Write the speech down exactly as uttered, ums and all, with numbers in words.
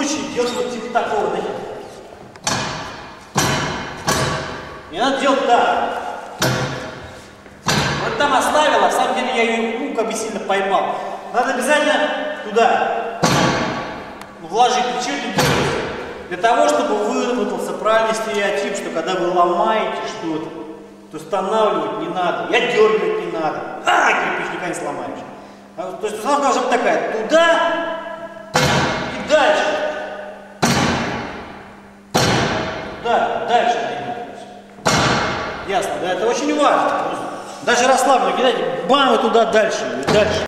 случае делать вот типа такого. Не надо делать так. Вот там оставил, а в самом деле я ее, ну, как бы сильно поймал. Надо обязательно туда вложить лечебный дерг для того, чтобы выработался правильный стереотип, что когда вы ломаете что-то, то устанавливать не надо, я дергать не надо. А, кирпич никогда не сломаешь. То есть установка должна быть такая: туда и дальше. Туда, дальше. Ясно, да? Это очень важно. Даже расслабленно кидайте, бам, и туда дальше, дальше.